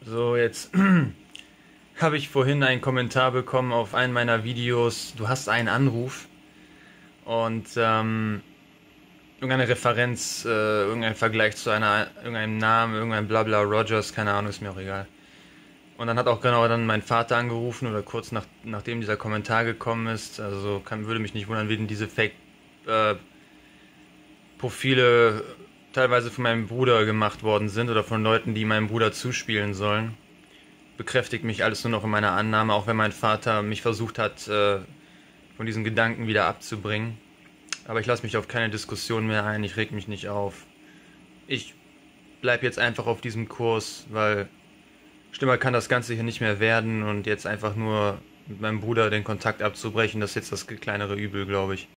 So, jetzt habe ich vorhin einen Kommentar bekommen auf einen meiner Videos. Du hast einen Anruf und irgendeine Referenz, irgendein Vergleich zu irgendeinem Namen, irgendein Blabla Rogers, keine Ahnung, ist mir auch egal. Und dann hat auch genau dann mein Vater angerufen oder kurz nachdem dieser Kommentar gekommen ist. Also würde mich nicht wundern, wie denn diese Fake-Profile teilweise von meinem Bruder gemacht worden sind oder von Leuten, die meinem Bruder zuspielen sollen. Bekräftigt mich alles nur noch in meiner Annahme, auch wenn mein Vater mich versucht hat, von diesen Gedanken wieder abzubringen. Aber ich lasse mich auf keine Diskussion mehr ein, ich reg mich nicht auf. Ich bleib jetzt einfach auf diesem Kurs, weil schlimmer kann das Ganze hier nicht mehr werden und jetzt einfach nur mit meinem Bruder den Kontakt abzubrechen, das ist jetzt das kleinere Übel, glaube ich.